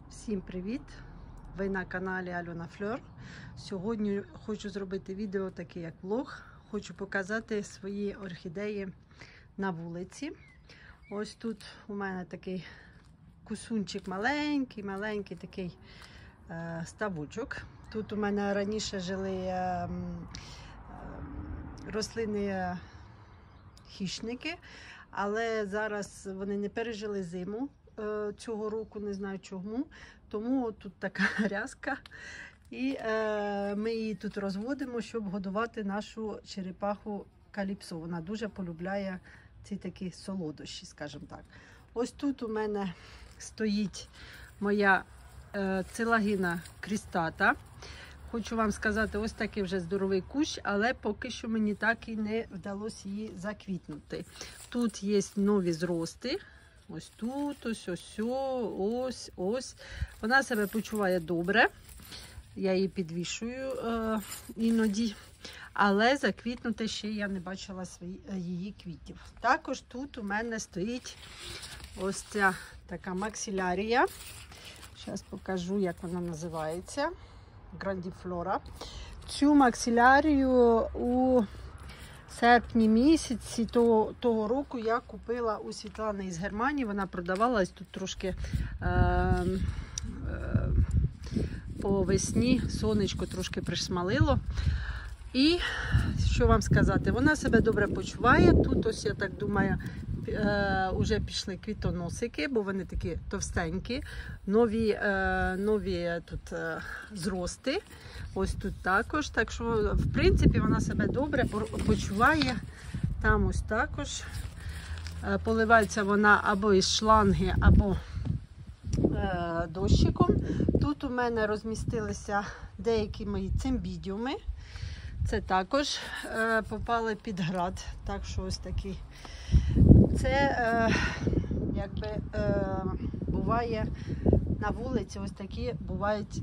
Всім привіт! Ви на каналі Альона Флер. Сьогодні хочу зробити відео таке як влог. Хочу показати свої орхідеї на вулиці. Ось тут у мене такий кусунчик маленький такий ставочок. Тут у мене раніше жили рослини хищники, але зараз вони не пережили зиму цього року, не знаю чому. Тому тут така рязка. І ми її тут розводимо, щоб годувати нашу черепаху каліпсо. Вона дуже полюбляє ці такі солодощі, скажімо так. Ось тут у мене стоїть моя цилагіна крістата. Хочу вам сказати, ось такий вже здоровий кущ, але поки що мені так і не вдалося її заквітнути. Тут є нові зрости. Ось тут, ось. Вона себе почуває добре. Я її підвішую іноді. Але заквітнути ще я не бачила її квітів. Також тут у мене стоїть ось ця така максилярія. Зараз покажу, як вона називається. Грандіфлора. Цю максилярію у серпні місяці того року я купила у Світлани із Германії. Вона продавалась тут трошки по весні, сонечко трошки пришмалило. І що вам сказати, вона себе добре почуває. Тут ось, я так думаю, вже пішли квітоносики, бо вони такі товстенькі. Нові тут зрости. Ось тут також. Так що, в принципі, вона себе добре почуває. Там ось також. Поливається вона або із шланги, або дощиком. Тут у мене розмістилися деякі мої цимбідіуми. Це також попали під град. Так що ось такі. Це якби буває на вулиці, ось такі бувають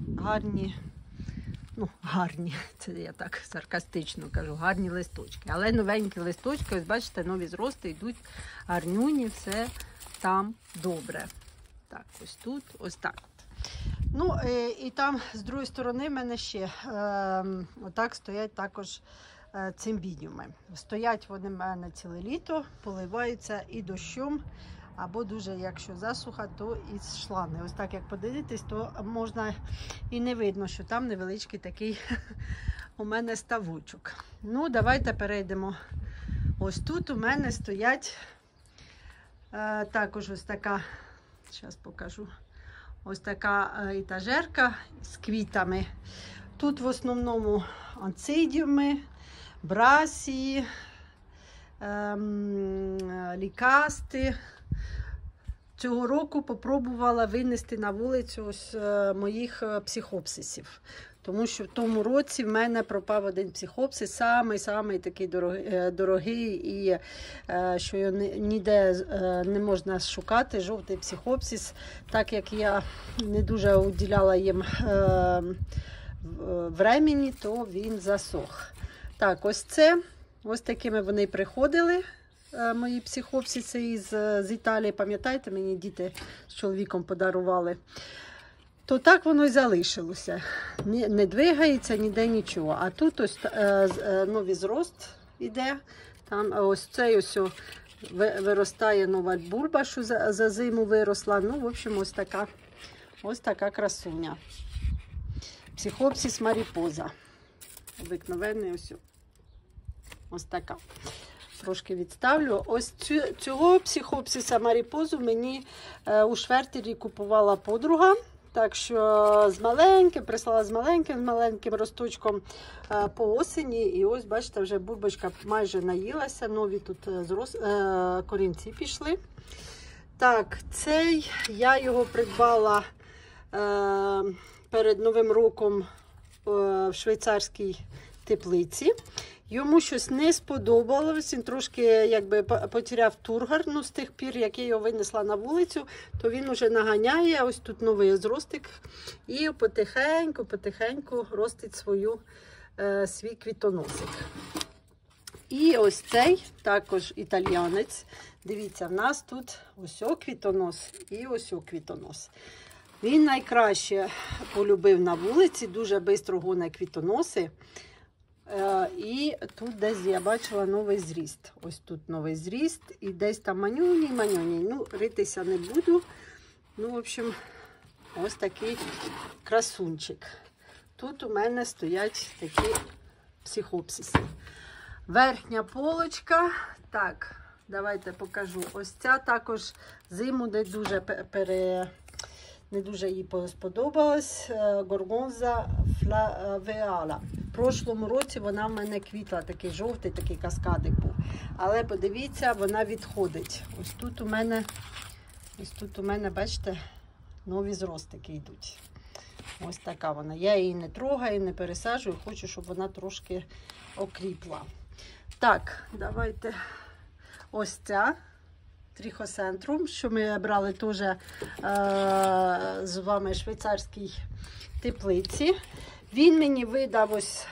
гарні, це я так саркастично кажу, гарні листочки. Але новенькі листочки, ось бачите, нові зрости йдуть гарнюні, все там добре. Так, ось тут, ось так. Ну, і там з другої сторони в мене ще отак стоять також цимбідіуми. Стоять вони в мене ціле літо, поливаються і дощом, або дуже, якщо засуха, то із шланги. Ось так, як подивитись, то можна і не видно, що там невеличкий такий у мене ставочок. Ну, давайте перейдемо. Ось тут у мене стоять також ось така, зараз покажу, ось така етажерка з квітами. Тут в основному анцидіуми, брасії, лікасти. Цього року попробувала винести на вулицю ось моїх психопсисів. Тому що в тому році в мене пропав один психопсис, самий такий дорогий, і що його ніде не можна шукати, жовтий психопсис. Так як я не дуже уділяла їм времени, то він засох. Так, ось це. Ось такими вони приходили, мої психопсиси з Італії. Пам'ятаєте, мені діти з чоловіком подарували. То так воно й залишилося. Не двигається, ніде нічого. А тут ось новий зрост іде. Там ось цей ось виростає нова бульба, що за зиму виросла. Ну, в общем, ось така красуня. Психопсис маріпоза. Обикновенний ось така. Трошки відставлю. Ось цього психопсиса маріпозу мені у Швертері купувала подруга. Так що прислала з маленьким росточком по осені. І ось, бачите, вже бульбочка майже наїлася. Нові тут корінці пішли. Так, цей я його придбала перед Новим роком в швейцарській теплиці. Йому щось не сподобалось, він трошки якби потеряв тургор. Ну, з тих пір, як я його винесла на вулицю, то він уже наганяє. Ось тут новий зростик. І потихеньку ростить свій квітоносик. І ось цей також італіянець. Дивіться, в нас тут ось квітонос і ось квітонос. Він найкраще полюбив на вулиці, дуже швидко гонить квітоноси. І тут десь я бачила новий зріст. Ось тут новий зріст. І десь там манюній. Ну, ритися не буду. Ну, в общем, ось такий красунчик. Тут у мене стоять такі психопсиси. Верхня полочка. Так, давайте покажу. Ось ця також зиму не дуже їй сподобалась. Горгонза флавеала. В прошлому році вона в мене квітла, такий жовтий, такий каскадик був. Але подивіться, вона відходить. Ось тут у мене, бачите, нові зростики йдуть. Ось така вона. Я її не трогаю, не пересаджую, хочу, щоб вона трошки окріпла. Так, давайте ось ця трихоцентрум, що ми брали теж з вами швейцарській теплиці. Він мені видав ось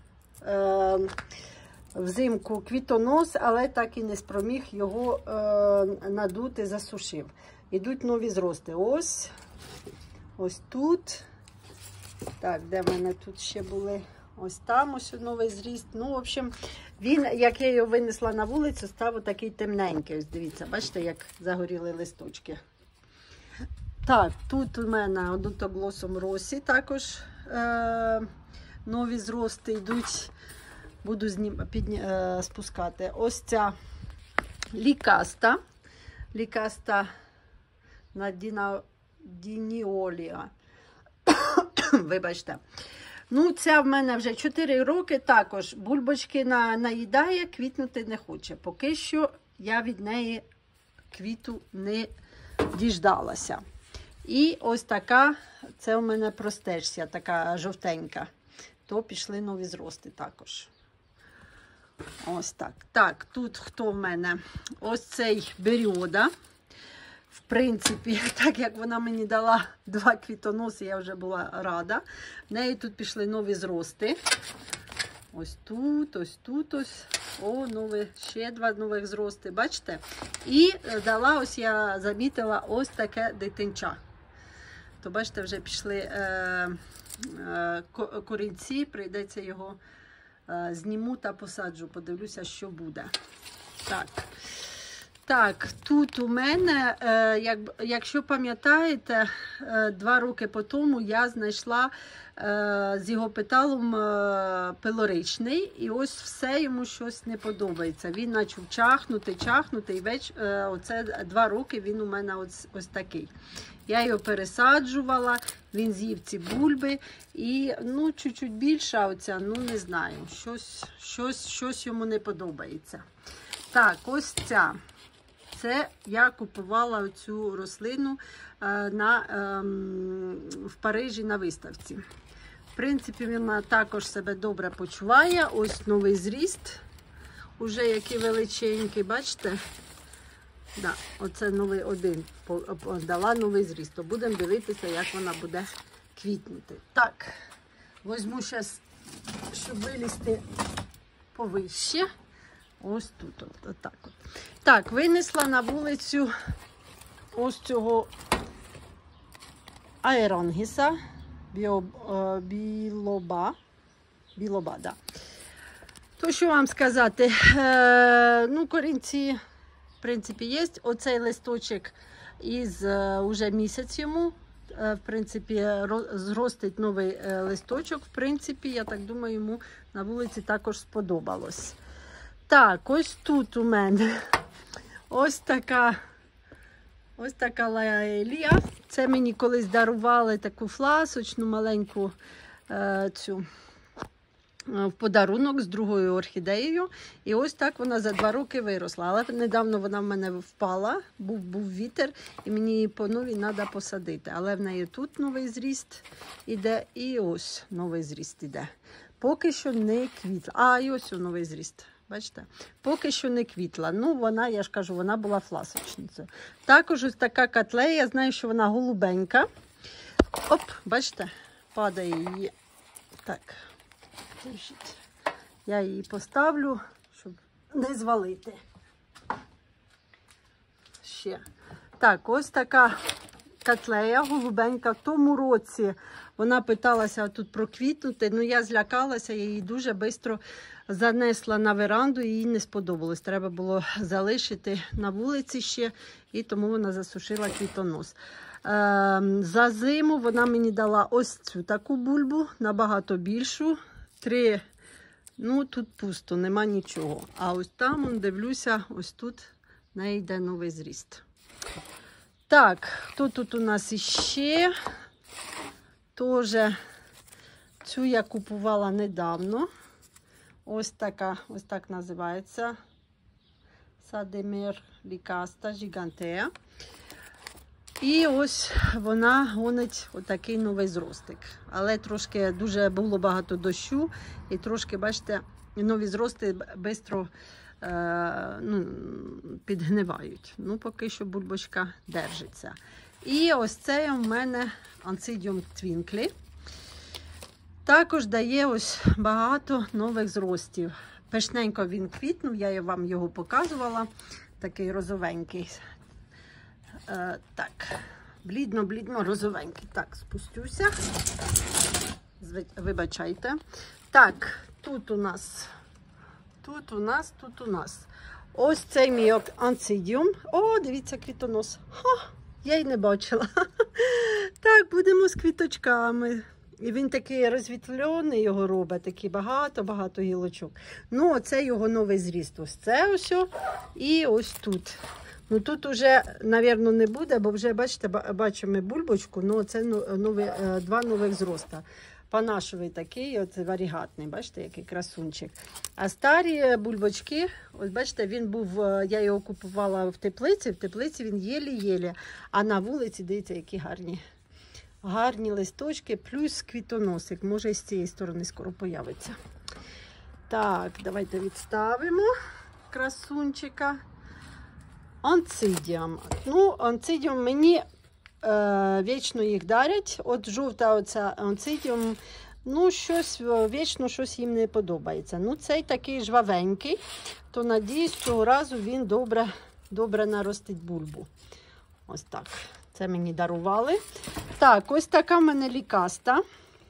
взимку квітонос, але так і не спроміг його надути, засушив. Ідуть нові зрости. Ось тут. Так, де в мене тут ще були? Ось там ось новий зріст. Ну, в общем, він, як я його винесла на вулицю, став такий темненький. Ось дивіться, бачите, як загоріли листочки. Так, тут у мене однотоглосом росі також нові зрости йдуть. Буду спускати. Ось ця лікаста. Лікаста на Дініолія. Вибачте. Ну, ця в мене вже 4 роки також. Бульбочки наїдає, квітнути не хоче. Поки що я від неї квіту не діждалася. І ось така, це у мене простежся, така жовтенька. То пішли нові зрости також. Ось так. Так, тут хто в мене? Ось цей беріода. В принципі, так як вона мені дала 2 квітоноси, я вже була рада. В неї тут пішли нові зрости. Ось тут, ось тут, ось. О, ще 2 нових зрости, бачите? І дала, ось я замітила, ось таке дитинча. То, бачите, вже пішли корінці, прийдеться його зніму та посаджу, подивлюся, що буде. Так. Так, тут у мене, якщо пам'ятаєте, 2 роки по тому я знайшла з його петалом пилоричний, і ось все йому щось не подобається. Він почав чахнути, і оце 2 роки він у мене ось такий. Я його пересаджувала, він з'їв ці бульби, і, ну, чуть-чуть більша оця, ну, не знаю, щось йому не подобається. Так, ось ця. Це я купувала цю рослину в Парижі на виставці. В принципі, вона також себе добре почуває. Ось новий зріст, уже який величенький, бачите? Да, оце новий один, дала новий зріст. То будемо дивитися, як вона буде квітнути. Так, візьму зараз, щоб вилізти повище. Ось тут, отак от. Так, винесла на вулицю ось цього аеронгіса, білоба, да. То, що вам сказати, ну, корінці, в принципі, є. Оцей листочок із уже місяць йому, в принципі, зростить новий листочок, в принципі, я так думаю, йому на вулиці також сподобалось. Так, ось тут у мене ось така лаелія. Це мені колись дарували таку фласочну маленьку цю в подарунок з другою орхідеєю. І ось так вона за 2 роки виросла. Але недавно вона в мене впала, був вітер, і мені її по новій треба посадити. Але в неї тут новий зріст іде, і ось новий зріст іде. Поки що не квітла. А, і ось новий зріст. Бачите? Поки що не квітла. Ну, вона, я ж кажу, вона була фласочницею. Також ось така котлея, я знаю, що вона голубенька. Оп, бачите, падає її. Так, держіть. Я її поставлю, щоб не звалити. Ще. Так, ось така Котлея голубенька. В тому році вона питалася тут проквітнути, але я злякалася, я її дуже швидко занесла на веранду і їй не сподобалось. Треба було залишити на вулиці ще, і тому вона засушила квітонос. За зиму вона мені дала ось цю таку бульбу, набагато більшу. 3, ну тут пусто, нема нічого. А ось там, дивлюся, ось тут в неї йде новий зріст. Так, хто тут у нас іще? Тоже цю я купувала недавно. Ось така, ось так називається. Садемер лікаста гігантея. І ось вона гонить отакий новий зростик. Але трошки дуже було багато дощу. І трошки, бачите, нові зрости швидко підгнивають. Ну, поки що бульбочка держиться. І ось це у мене Oncidium Twinkly. Також дає ось багато нових зростів. Пишненько він квітнув, я вам його показувала. Такий розовенький. Так, блідно-блідно розовенький. Так, спустюся. Вибачайте. Так, тут у нас. Ось цей мій Oncidium. О, дивіться, квітонос. Ха, я й не бачила. Так, будемо з квіточками. І він такий розвітльоний його робить, такий багато-багато гілочок. Ну, оце його новий зріст. Ось це ось. І ось тут. Ну, тут уже, мабуть, не буде, бо вже, бачите, бачимо бульбочку, ну, це два нових зроста. Панашовий такий, от варігатний, бачите, який красунчик. А старі бульбочки, ось бачите, він був, я його купувала в теплиці він єлі-єлі, а на вулиці, дивіться, які гарні листочки, плюс квітоносик, може і з цієї сторони скоро появиться. Так, давайте відставимо красунчика. Oncidium. Ну, Oncidium мені вічно їх дарять. От жовта оця Oncidium, ну, вічно щось їм не подобається. Ну, цей такий жвавенький, то, надіюсь, цього разу він добре наростить бульбу. Ось так. Це мені дарували. Так, ось така в мене лікаста.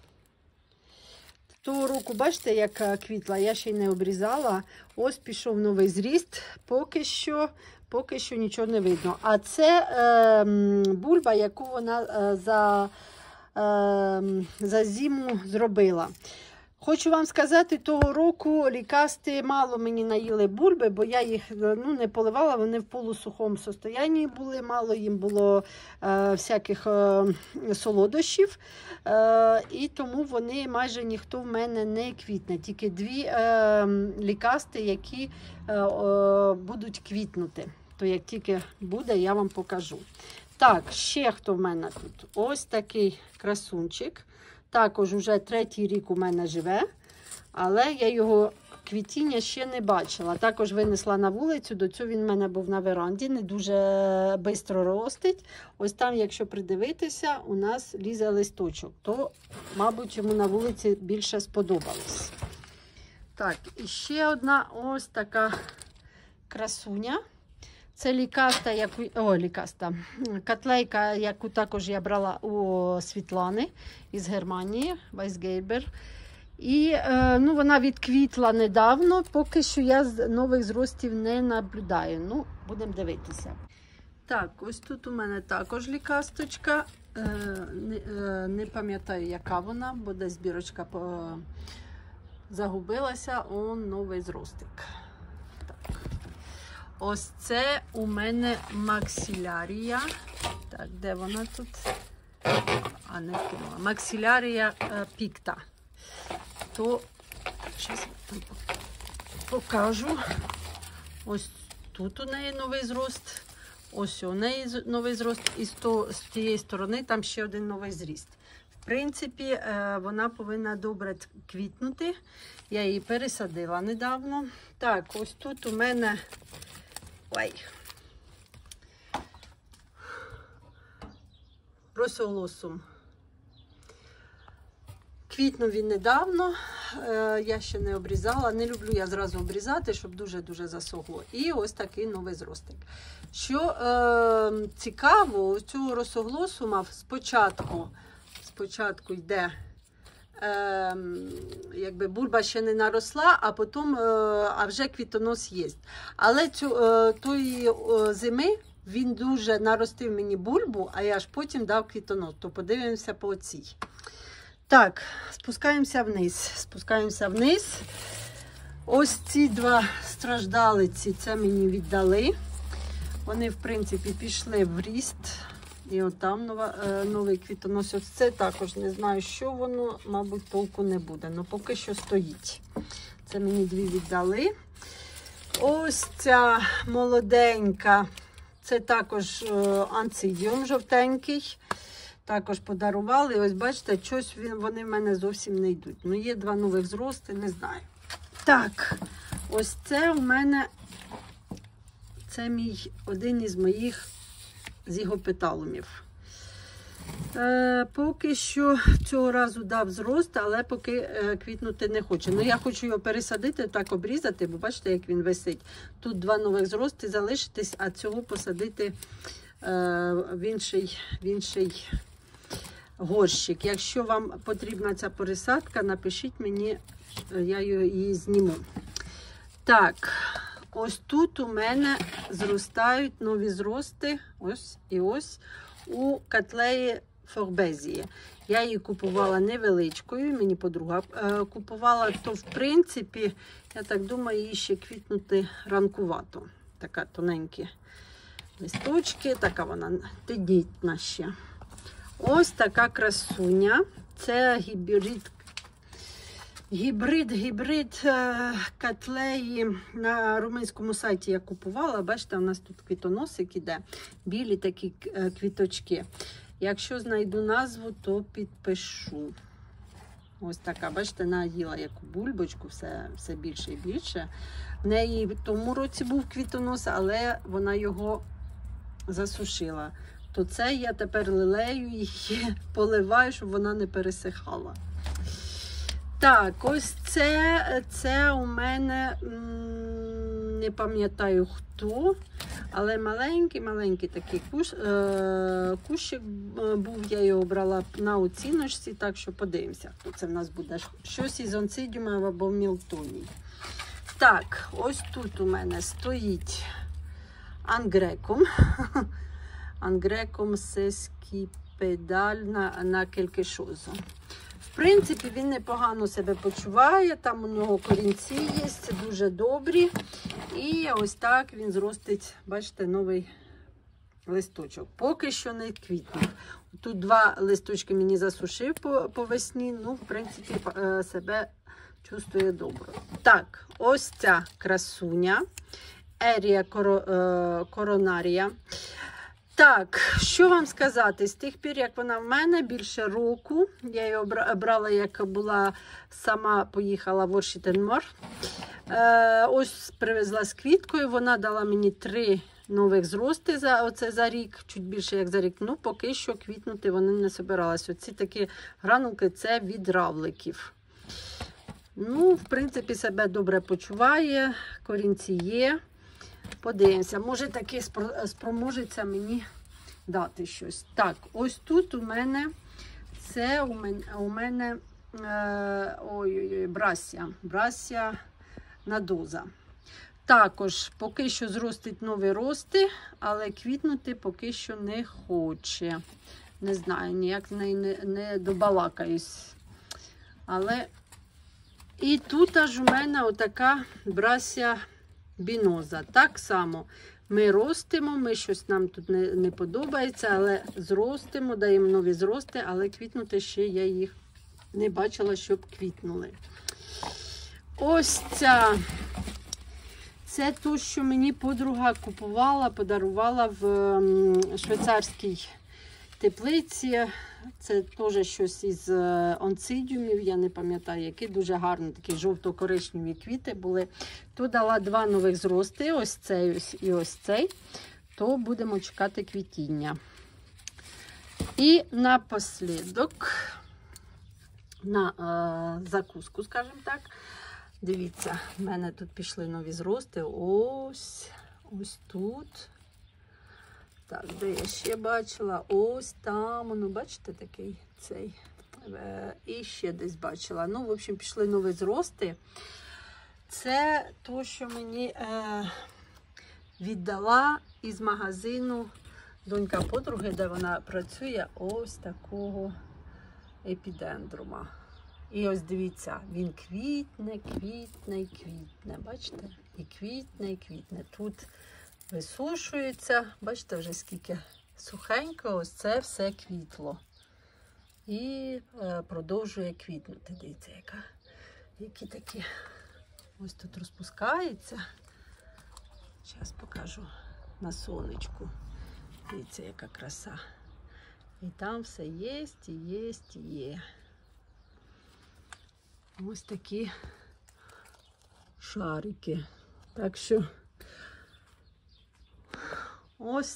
Того року, бачите, як квітла, я ще й не обрізала. Ось пішов новий зріст. Поки що нічого не видно. А це бульба, яку вона за зиму зробила. Хочу вам сказати, того року лікасти мало мені наїли бульби, бо я їх не поливала, вони в полусухому стані були, мало їм було всяких солодощів, і тому вони майже ніхто в мене не квітне. Тільки 2 лікасти, які будуть квітнути. То як тільки буде, я вам покажу. Так, ще хто в мене тут? Ось такий красунчик. Також вже 3-й рік у мене живе, але я його квітіння ще не бачила. Також винесла на вулицю, до цього він в мене був на веранді, не дуже швидко ростить. Ось там, якщо придивитися, у нас лізе листочок, то, мабуть, йому на вулиці більше сподобалось. Так, і ще одна ось така красуня. Це котлейка, яку також я брала у Світлани із Германії, Weisgerber. І вона відквітла недавно, поки що я нових зростів не наблюдаю. Ну, будемо дивитися. Так, ось тут у мене також лікасточка. Не пам'ятаю, яка вона, бо десь бірочка загубилася. Он новий зростик. Ось це у мене максилярія. Так, де вона тут? А, не вкинула. Максилярія пікта. То, зараз покажу. Ось тут у неї новий зрост. Ось у неї новий зрост. І з тієї сторони там ще один новий зріст. В принципі, вона повинна добре квітнути. Я її пересадила недавно. Так, ось тут у мене... Просолосум. Квітнув він недавно, я ще не обрізала. Не люблю я зразу обрізати, щоб дуже-дуже засохло. І ось такий новий зростик. Що цікаво, у цього росоглосума спочатку йде, якби бульба ще не наросла, а потім вже квітонос є. Але тої зими він дуже наростив мені бульбу, а я аж потім дав квітонос. То подивимося по цій. Так, спускаємося вниз. Ось ці два страждалиці, це мені віддали. Вони, в принципі, пішли в ріст. І от там новий квітонос. Ось це також не знаю, що воно, мабуть, толку не буде. Але поки що стоїть. Це мені дві віддали. Ось ця молоденька. Це також анцидіум жовтенький. Також подарували. Ось бачите, щось вони в мене зовсім не йдуть. Ну, є два нових зрости, не знаю. Так, ось це у мене, це один із моїх зігопеталумів. Поки що цього разу дав зрост, але поки квітнути не хоче. Ну, я хочу його пересадити, так обрізати, бо бачите, як він висить. Тут два нових зрости залишитись, а цього посадити в інший горщик. Якщо вам потрібна ця пересадка, напишіть мені, я її зніму. Так, ось тут у мене зростають нові зрости, ось і ось, у Cattleya Forbesii. Я її купувала невеличкою, мені подруга купувала, то в принципі, я так думаю, її ще квітнути ранкувато. Така тоненькі листочки, така вона тендітна ще. Ось така красуня. Це гібрид Cattleyi. На румунському сайті я купувала. Бачите, у нас тут квітоносик іде. Білі такі квіточки. Якщо знайду назву, то підпишу. Ось така, бачите, наїла яку бульбочку, все більше і більше. В неї в тому році був квітонос, але вона його засушила. То це я тепер лелею її, поливаю, щоб вона не пересихала. Так, ось це у мене, не пам'ятаю хто, але маленький такий кущик був, я його брала на оціночці, так що подивимося, хто це в нас буде. Щось із онцидіумів або мілтоній. Так, ось тут у мене стоїть ангрекум. Ангрекум сескіпедаль на келькешозу. В принципі, він непогано себе почуває, там у нього корінці є, дуже добрі. І ось так він зростить, бачите, новий листочок. Поки що не квітнув. Тут два листочки мені засушив по весні, ну, в принципі, себе чувствує добре. Так, ось ця красуня, Ерія коронарія. Так, що вам сказати, з тих пір, як вона в мене, більше року, я її брала, як була сама, поїхала в Оршітенмор. Ось привезла з квіткою, вона дала мені 3 нових зрости за рік, чуть більше як за рік. Ну, поки що квітнути вони не збиралися. Оці такі гранулки, це від равликів. Ну, в принципі, себе добре почуває, корінці є. Подивимося, може таки спроможеться мені дати щось. Так, ось тут у мене, це у мене брасія надоза. Також поки що зростить нові рости, але квітнути поки що не хоче. Не знаю, ніяк не добалакаюсь. Але і тут аж у мене отака брасія біноза. Так само ми ростимо, щось нам тут не подобається, але зростимо, даємо нові зрости, але квітнути ще я їх не бачила, щоб квітнули. Ось ця. Це те, що мені подруга купувала, подарувала в швейцарській теплиці. Це теж щось із онцидіумів, я не пам'ятаю, які дуже гарні, такі жовто-коричневі квіти були. То дала 2 нових зрости, ось цей і ось цей. То будемо чекати квітіння. І напослідок на закуску, скажімо так. Дивіться, в мене тут пішли нові зрости. Ось тут. Так, де я ще бачила? Ось там, ну, бачите, такий цей. І ще десь бачила. Ну, в общем, пішли нові зрости. Це то, що мені віддала із магазину донька подруги, де вона працює, ось такого епідендрума. І ось дивіться, він квітне, бачите? І квітне. Тут висушується, бачите, вже скільки сухенько, ось це все квітло. І продовжує квітнути. Дивіться, які такі. Ось тут розпускається. Зараз покажу на сонечку. Дивіться, яка краса. І там все є. Ось такі шарики. Так що ось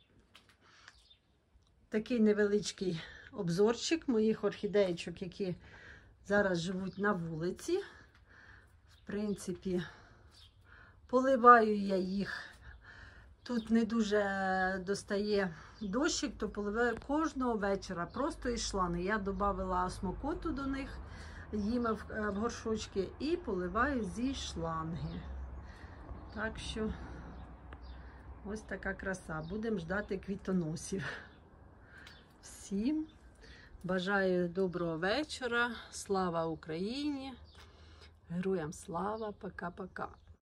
такий невеличкий обзорчик моїх орхідеєчок, які зараз живуть на вулиці. В принципі, поливаю я їх. Тут не дуже достає дощик, то поливаю кожного вечора. Просто із шланги. Я додавала осмокоту до них, їм в горшочки, і поливаю зі шланги. Так що ось така краса. Будемо ждати квітоносів. Всім бажаю доброго вечора. Слава Україні! Героям слава! Пока-пока!